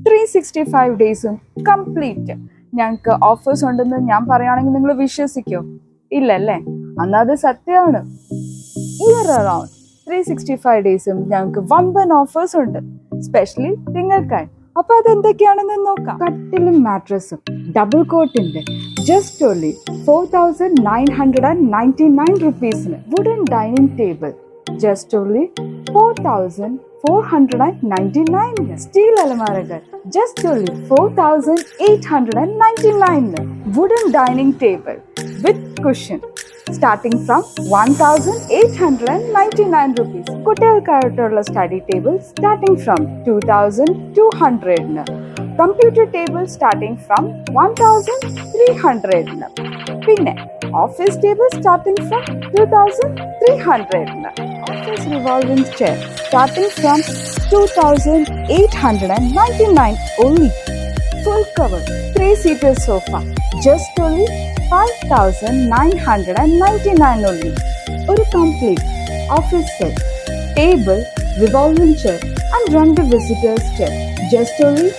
365 days complete. ഞങ്ങൾക്ക് offers ഉണ്ടെന്ന് ഞാൻ പറയുകയാണെങ്കിൽ നിങ്ങൾ വിശ്വസിക്കോ? ഇല്ലല്ലേ? അന്നത് സത്യമാണ്. ഇയർ അറൗണ്ട് 365 ഡേയ്സും ഞങ്ങൾക്ക് വമ്പൻ ഓഫേഴ്സ് ഉണ്ട്, സ്പെഷ്യലി നിങ്ങൾക്കായി. അപ്പൊ അതെന്തൊക്കെയാണെന്ന് നോക്കാം. കട്ടിലും മാട്രസും ഡബിൾ കോട്ടിന്റെ just only 4,999 rupees. Wooden dining table just only 4,499. Steel അലമാരകൾ just only 4,899. Wooden dining table with cushion starting from 1,899 rupees. കുട്ടികൾക്കായിട്ടുള്ള study table starting from 2,200. Computer table starting from 1,300. പിന്നെ office table starting from 2,300. Office revolving chair starting from 2,899 only. Full cover 3-seater sofa just only 5,999 only. ഒരു complete office set, table, revolving chair and രണ്ട് visitors chair just only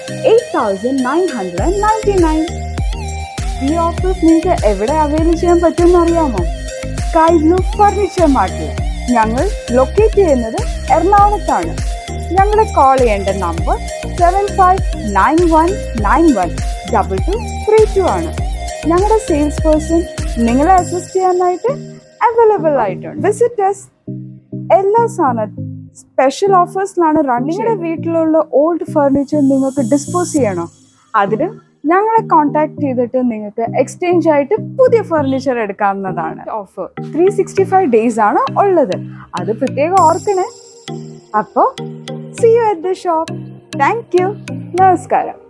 8,999. ഈ offers നിങ്ങൾക്ക് എവിടെ avail ചെയ്യാൻ പറ്റുമെന്ന് അറിയാമോ? Sky blue furniture മാർട്ടിൽ. ഞങ്ങൾ ലൊക്കേറ്റ് ചെയ്യുന്നത് എറണാകുളത്താണ്. ഞങ്ങളെ കോൾ ചെയ്യേണ്ട നമ്പർ 7591912232 ആണ്. ഞങ്ങളുടെ സെയിൽസ് പേഴ്സൺ നിങ്ങളെ അസിസ്റ്റ് ചെയ്യാനായിട്ട് അവൈലബിൾ ആയിട്ടുണ്ട്. വിസിറ്റേഴ്സ് എല്ലാ സാധനവും സ്പെഷ്യൽ ഓഫേഴ്സിലാണ് റൺ. നിങ്ങളുടെ വീട്ടിലുള്ള ഓൾഡ് ഫർണിച്ചർ നിങ്ങൾക്ക് ഡിസ്പോസ് ചെയ്യണോ? അതിന് ഞങ്ങളെ കോൺടാക്ട് ചെയ്തിട്ട് നിങ്ങൾക്ക് എക്സ്ചേഞ്ച് ആയിട്ട് പുതിയ ഫർണിച്ചർ എടുക്കാവുന്നതാണ്. ഓഫർ 365 days ആണ് ഉള്ളത്, അത് പ്രത്യേകം ഓർക്കണേ. അപ്പോൾ see you at the shop. Thank you. നമസ്കാരം.